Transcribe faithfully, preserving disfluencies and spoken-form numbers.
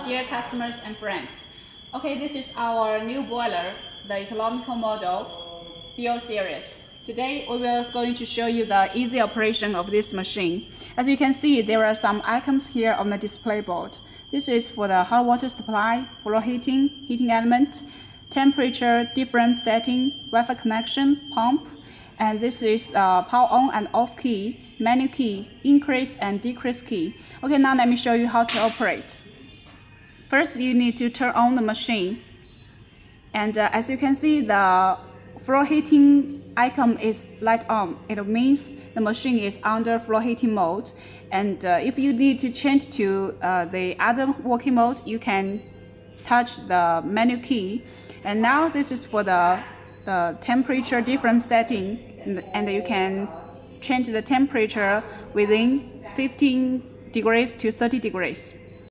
dear customers and friends. Okay, this is our new boiler, the economical model B O series. Today we are going to show you the easy operation of this machine. As you can see, there are some icons here on the display board. This is for the hot water supply, floor heating, heating element, temperature, different setting, Wi-Fi connection, pump, and this is uh, power on and off key, menu key, increase and decrease key. Okay, now let me show you how to operate. First, you need to turn on the machine. And uh, as you can see, the floor heating icon is light on. It means the machine is under floor heating mode. And uh, if you need to change to uh, the other working mode, you can touch the menu key. And now this is for the, the temperature different setting, and, and you can change the temperature within fifteen degrees to thirty degrees.